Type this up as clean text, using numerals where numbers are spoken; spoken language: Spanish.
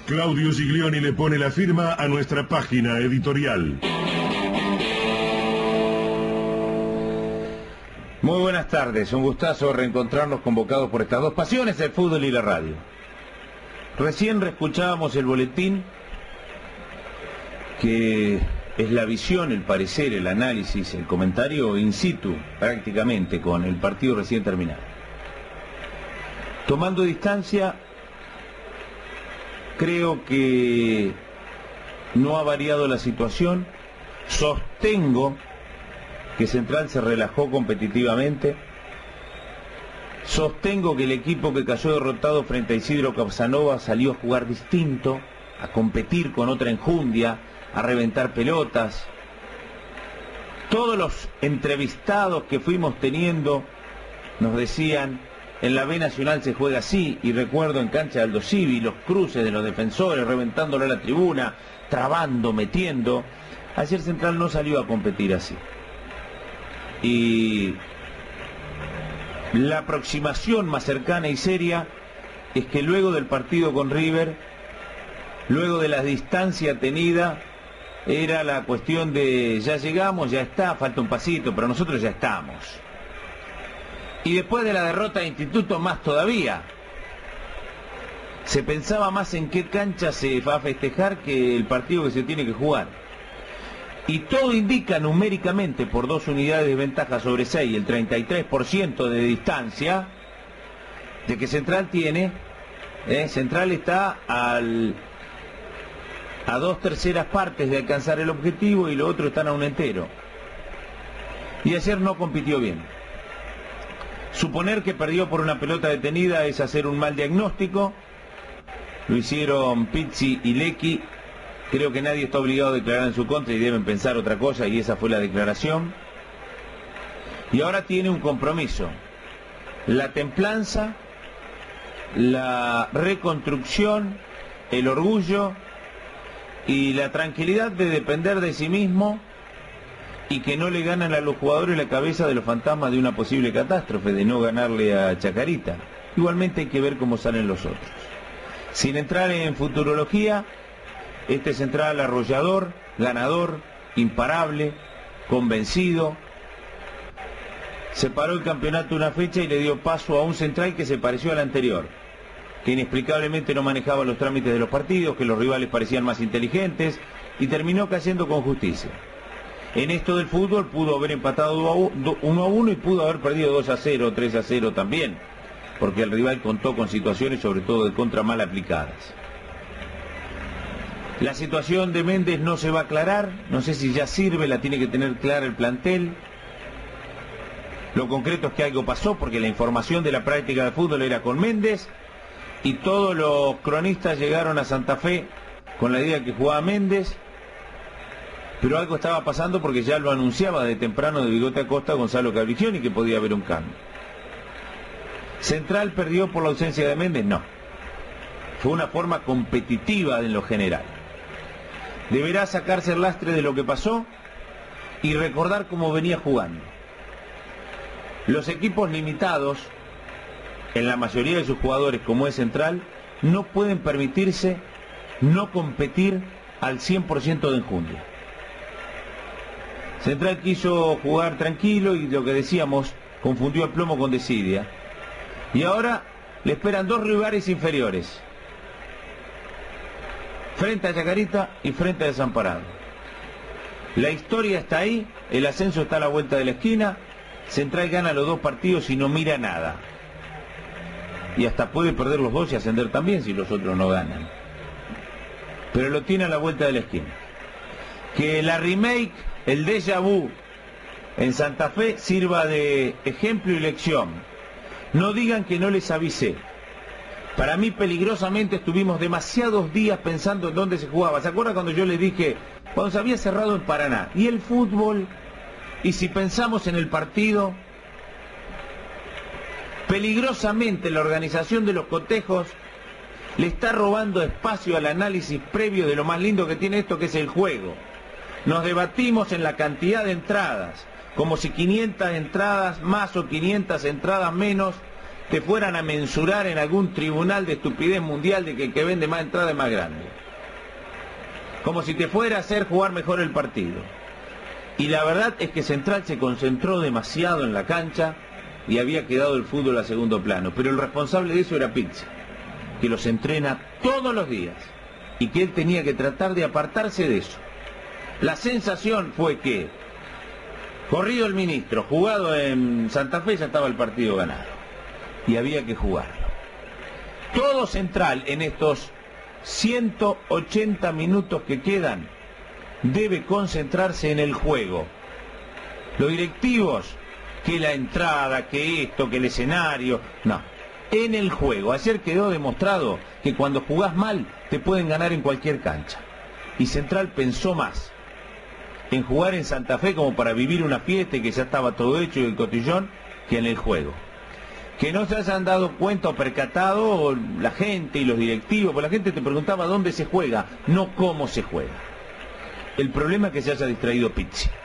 Claudio Giglioni le pone la firma a nuestra página editorial. Muy buenas tardes, un gustazo reencontrarnos convocados por estas dos pasiones, el fútbol y la radio. Recién reescuchábamos el boletín, que es la visión, el parecer, el análisis, el comentario in situ, prácticamente, con el partido recién terminado. Tomando distancia, creo que no ha variado la situación. Sostengo que Central se relajó competitivamente. Sostengo que el equipo que cayó derrotado frente a Isidro Casanova salió a jugar distinto, a competir con otra enjundia, a reventar pelotas. Todos los entrevistados que fuimos teniendo nos decían: en la B Nacional se juega así, y recuerdo en cancha de Aldo Civi los cruces de los defensores, reventándole a la tribuna, trabando, metiendo. Ayer Central no salió a competir así. Y la aproximación más cercana y seria es que luego del partido con River, luego de la distancia tenida, era la cuestión de ya llegamos, ya está, falta un pasito, pero nosotros ya estamos. Y después de la derrota de Instituto, más todavía. Se pensaba más en qué cancha se va a festejar que el partido que se tiene que jugar. Y todo indica numéricamente, por 2 unidades de ventaja sobre 6, el 33% de distancia, de que Central tiene, Central está a 2/3 partes de alcanzar el objetivo, y los otros están a 1 entero. Y ayer no compitió bien. Suponer que perdió por una pelota detenida es hacer un mal diagnóstico. Lo hicieron Pizzi y Lecky. Creo que nadie está obligado a declarar en su contra y deben pensar otra cosa, y esa fue la declaración. Y ahora tiene un compromiso: la templanza, la reconstrucción, el orgullo y la tranquilidad de depender de sí mismo, y que no le ganan a los jugadores la cabeza de los fantasmas de una posible catástrofe, de no ganarle a Chacarita. Igualmente hay que ver cómo salen los otros. Sin entrar en futurología, este Central arrollador, ganador, imparable, convencido, separó el campeonato una fecha y le dio paso a un Central que se pareció al anterior, que inexplicablemente no manejaba los trámites de los partidos, que los rivales parecían más inteligentes, y terminó cayendo con justicia. En esto del fútbol pudo haber empatado 1-1 y pudo haber perdido 2-0, 3-0 también, porque el rival contó con situaciones sobre todo de contra mal aplicadas. La situación de Méndez no se va a aclarar, no sé si ya sirve, la tiene que tener clara el plantel. Lo concreto es que algo pasó, porque la información de la práctica de fútbol era con Méndez, y todos los cronistas llegaron a Santa Fe con la idea que jugaba Méndez. Pero algo estaba pasando, porque ya lo anunciaba de temprano de bigote a costa Gonzalo Cabrigioni, que podía haber un cambio. ¿Central perdió por la ausencia de Méndez? No. Fue una forma competitiva en lo general. Deberá sacarse el lastre de lo que pasó y recordar cómo venía jugando. Los equipos limitados, en la mayoría de sus jugadores, como es Central, no pueden permitirse no competir al 100% de enjundia. Central quiso jugar tranquilo y, lo que decíamos, confundió el plomo con desidia. Y ahora le esperan 2 rivales inferiores, frente a Chacarita y frente a Desamparado. La historia está ahí, el ascenso está a la vuelta de la esquina. Central gana los 2 partidos y no mira nada. Y hasta puede perder los 2 y ascender también si los otros no ganan. Pero lo tiene a la vuelta de la esquina. Que la remake, el déjà vu en Santa Fe, sirva de ejemplo y lección. No digan que no les avisé. Para mí, peligrosamente, estuvimos demasiados días pensando en dónde se jugaba. ¿Se acuerdan cuando yo les dije, cuando se había cerrado en Paraná? ¿Y el fútbol? Y si pensamos en el partido, peligrosamente la organización de los cotejos le está robando espacio al análisis previo de lo más lindo que tiene esto, que es el juego. Nos debatimos en la cantidad de entradas, como si 500 entradas más o 500 entradas menos te fueran a mensurar en algún tribunal de estupidez mundial de que el que vende más entrada es más grande. Como si te fuera a hacer jugar mejor el partido. Y la verdad es que Central se concentró demasiado en la cancha y había quedado el fútbol a segundo plano. Pero el responsable de eso era Pizzi, que los entrena todos los días y que él tenía que tratar de apartarse de eso. La sensación fue que, corrido el ministro, jugado en Santa Fe, ya estaba el partido ganado y había que jugarlo. Todo Central en estos 180 minutos que quedan debe concentrarse en el juego. Los directivos, que la entrada, que esto, que el escenario, no, en el juego. Ayer quedó demostrado que cuando jugás mal te pueden ganar en cualquier cancha, y Central pensó más en jugar en Santa Fe como para vivir una fiesta y que ya estaba todo hecho y el cotillón, que en el juego. Que no se hayan dado cuenta o percatado la gente y los directivos, porque la gente te preguntaba dónde se juega, no cómo se juega. El problema es que se haya distraído Pizzi.